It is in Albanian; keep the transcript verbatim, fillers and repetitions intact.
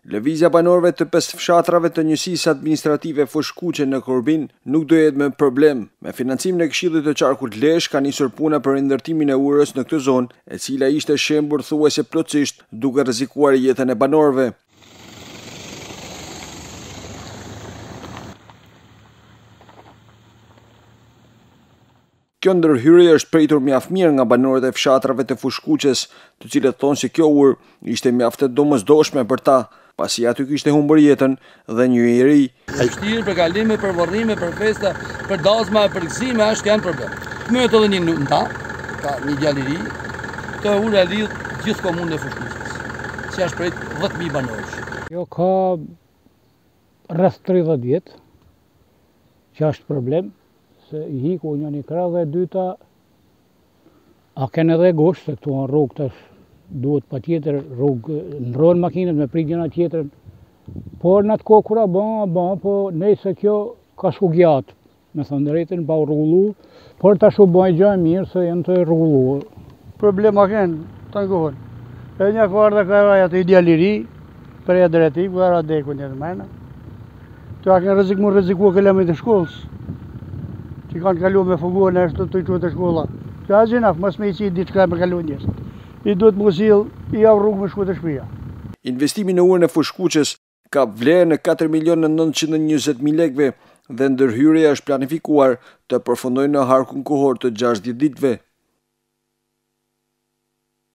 Lëvizja banorëve të pesë fshatrave të njësisë administrative Fushkuqe në Korbin nuk do jetë me problem. Me financimin e Këshillit të Qarkut Lesh ka nisur puna për ndërtimin e urës në këtë zonë, e cila ishte shembur thuajse plotësisht duke rrezikuar jetën e banorëve. Kjo ndërhyrje është pritur mjaft mirë nga banorët e fshatrave të Fushkuqes, të cilët thonë se kjo urë ishte mjaft e domosdoshme për ta, pasi aty kishte humbur jetën dhe një i ri. Ai vështirë për kalime, për varrime, për festa, për dasma, për gëzime, është janë problem. Mëhet edhe një nënta, ka një djalë i ri, të ura lidh gjithë komunën e Fushkuqes, që është prej dhjetë mijë banorësh. Jo ka rreth tridhjetë vjet, që është problem. Se i hiku një një krah dhe dyta, a kënë edhe gosht, se këtu në rrugë tash duhet pa tjetër rrugë, ndrohen makinët me prit njëna tjetërën, por në atë kohë kura ba, ba, po nejse kjo ka shku gjatë, me thënë drejtën, pa u rrugullu, por tash u bëjë gjë e mirë se jenë të rrugullu. Problema kënë, të ngohën, e një kërë dhe kërë atë ideal i ri, për e drejti, kërë a deku një të mena, të a kënë rrezik mu rrezikua këllemit e shkollës, që kanë kalu me fuguar në është të të të shkolla. Që a gjenaf, mas me i qitë ditë shkaj me kalu njështë. I duhet më zil, i av rrugë me shku të shpia. Investimi në urën e Fushkuqes ka vlerë në katër milionë nëntëqind e njëzet mijë lekëve dhe ndërhyrja është planifikuar të përfundojë në harkun kohor të gjashtëdhjetë ditëve.